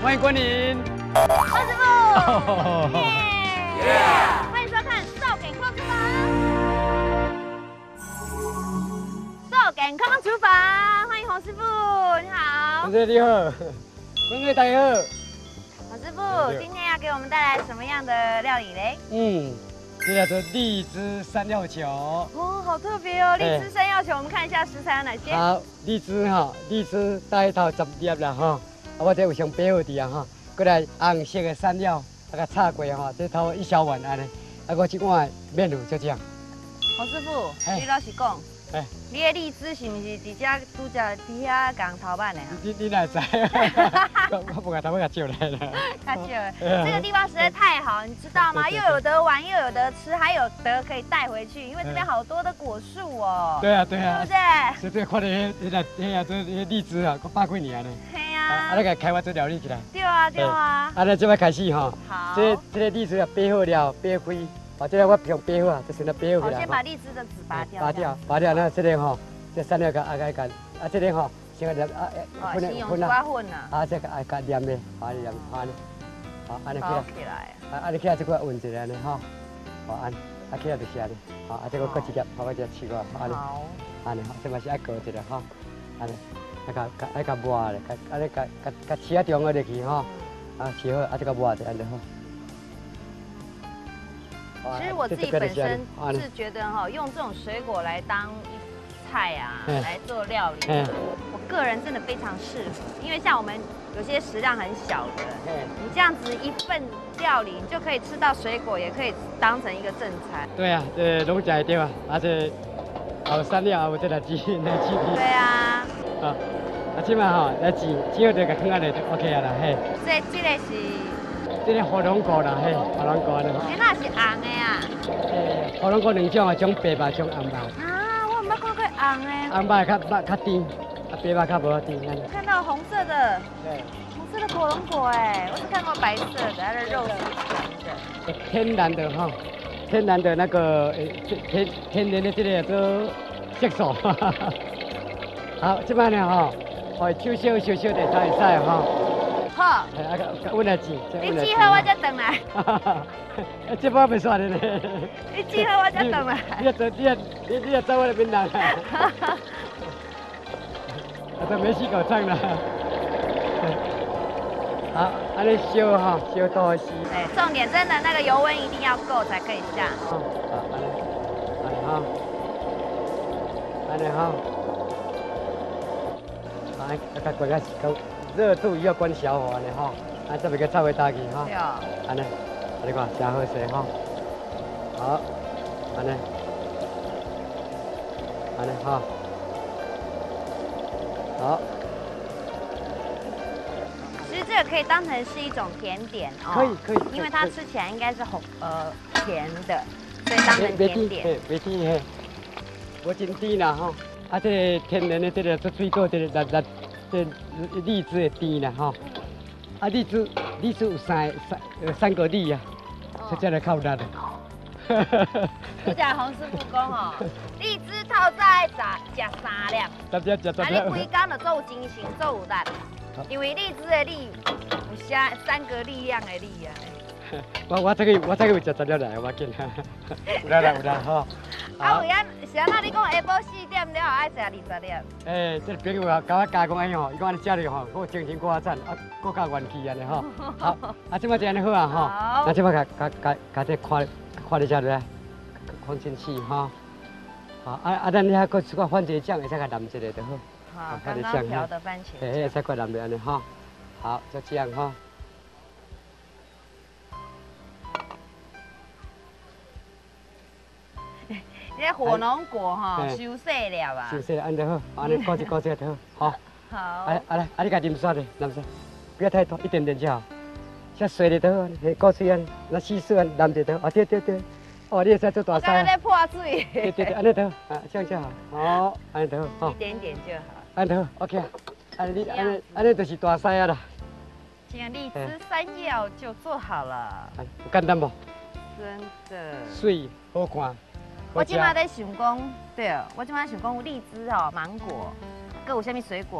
欢迎光临。 黄师傅，耶！欢迎收看《少健康厨房》。少健康厨房，欢迎黄师傅，你好。 同学你好，各位大家好。 黄师傅，今天要给我们带来什么样的料理嘞？ 这叫做荔枝山药球。 哦，好特别哦！荔枝山药球，我们看一下食材有哪些。 好，荔枝大概头10粒啦哈，我这有上白好啲啊哈，过来红色的山药，个炒过哈，这头1小碗安尼，我1碗面糊就这样。 黄师傅，你老实讲，你的荔枝是不是伫遮拄只伫遐共头版的啊？ 你哪知？我不敢头甲借来了。 太秀了，这个地方实在太好，你知道吗？又有得玩，又有得吃，还有得可以带回去，因为这边好多的果树哦。 对啊， 对不对？ 所以看到迄荔枝啊，100几年呢。 嘿呀。 你个开发做料理起来。 对啊。 咱即摆开始吼。 好。 这个荔枝啊，掰好了，掰开。哦，这个我用掰好啊，就先来掰好起来。 先把荔枝的籽拔掉。 拔掉，那这个吼，这山药个这个吼，先个混啊。 这个个黏的，安尼，安尼起来。 安尼起来这个混一下安尼吼，安，起来就是安尼，这个搁一粒，我再试过，安尼，安尼，这嘛是爱搞一下吼，安尼，爱甲磨咧，安尼甲切中个入去吼，切好，这个磨就安尼好。 其实我自己本身是觉得哈，用这种水果来当菜啊，来做料理，我个人真的非常适合。因为像我们有些食量很小的，你这样子一份料理，你就可以吃到水果，也可以当成一个正餐。 对啊，拢食会到啊，而且后山了后这来煮。对啊。 即摆吼来煮好就甲放下来就 OK 啊啦，嘿。 这个是。 这个火龙果啦，嘿，火龙果安尼。 那是红的啊。 火龙果2种啊，种白肉，种红肉。 我唔捌看过红的。 红肉较甜，白肉较无甜安尼。 看到红色的。对。红色的火龙果哎，我只看过白色的，它的肉是甜的。 天然的哈，天然的那个天然的这个做色素。好，这摆呢哈，手小的才会使哈。 好， 我来煮。 你煮好我才回来。 这把袂煞的呢。 你煮好我才回来。 你要走我那边来。这没洗狗唱啦。好，安尼烧哈，烧多时。 对，重点真的那个油温一定要够才可以下。 安尼哈。较过较够。热度要关小火呢哈，这边个炒会打去哈，安尼，你看真好势哈，好，安尼哈，好。 其实这个可以当成是一种甜点哦，可以， 因为它吃起来应该是甜的，所以当成甜点。 袂甜嘿，无真甜啦哈，这个天然的这个做水果这个这荔枝的甜啦吼，荔枝有三个荔啊，所以才来靠力的。 我讲洪师傅讲吼，荔枝透早食3粒， 你规工就做有精神，做有力，因为荔枝的荔有写3个力量的力啊。 我这个有食10粒来，我紧。有啦吼。 有影是安那？你讲下晡4点了后爱食20粒？ 这朋友甲我加讲安尼吼，伊讲安尼食了吼，我精神过赞，搁较元气安尼吼。好，即摆就安尼好啊吼。即摆甲这看你食落来，放进去哈。好，咱遐搁一块番茄酱，会使甲淋一下就好。 好，刚刚调的番茄酱。 会使搁淋落安尼哈。好，就这样哈。 这火龙果哈，收细了啊。 收细安就好，安尼搞一就好。 好。 来，你甲淋刷的，淋刷，不要太多，一点点就好。像水里头，搞水安，那稀释安淋就好。对。哦，你会使做大菜。 我在破水。 对，安尼就好，这样就好。好，安尼就好。 一点点就好。 安尼就好 ，OK。安尼就是大菜啊啦。 这样荔枝山药就做好了。 有简单不？ 真的。 水好看。 我今麦在想讲，对，我今麦想讲有荔枝哦，芒果，搁有啥物水果？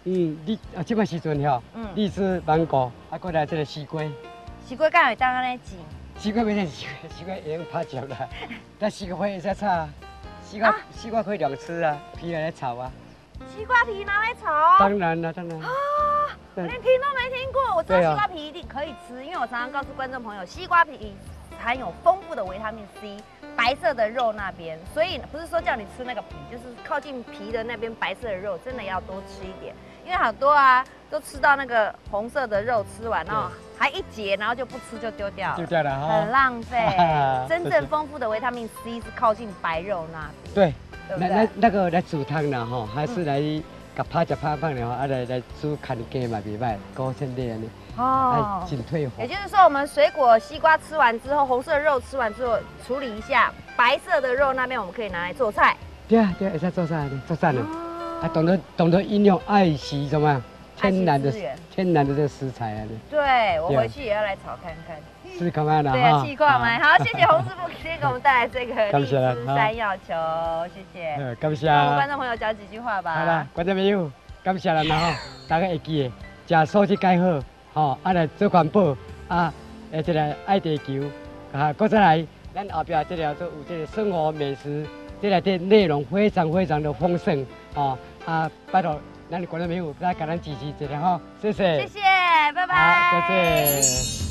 即摆时阵吼，荔枝、芒果，啊，过来这个西瓜。 西瓜敢会当安尼煮？ 西瓜袂使西瓜会用拍食啦，但西瓜会使炒，西瓜可以凉吃啊，皮来炒啊。 西瓜皮拿来炒？ 当然啦，当然。 啊，我连听都没听过。我知道西瓜皮一定可以吃，因为我常常告诉观众朋友，西瓜皮含有丰富的维他命 C。白色的肉那边，所以不是说叫你吃那个皮，就是靠近皮的那边白色的肉，真的要多吃一点，因为好多啊都吃到那个红色的肉，吃完然后还一节，然后就不吃就丢掉了， 丢掉了哈， 很浪费。真正丰富的维他命 C 是靠近白肉那边。对，那个来煮汤啦哈，还是来甲拍食拍放的话，啊来煮看鸡嘛袂歹，高纤类安尼。哦，紧退火。 也就是说，我们水果西瓜吃完之后，红色的肉吃完之后，处理一下白色的肉那边，我们可以拿来做菜。 对啊，会使做菜的，做饭的。啊，懂得运用爱惜什么天然的这个食材啊。 对，我回去也要来炒看看。 试看看啦。 对啊，试看看。好，谢谢洪师傅今天给我们带来这个荔枝山药球，谢谢。 感谢。 跟我们观众朋友讲几句话吧。 好啦，观众朋友，感谢咱啦吼，大家会记的，食素质介好。吼，啊来做环保，啊，这个爱地球，啊，搁再来，咱后壁这条做有这个生活美食，这来的内容非常的丰盛，哦，啊，拜托咱的观众朋友，大家给咱支持一下吼，谢谢， 谢谢，拜拜， 再见。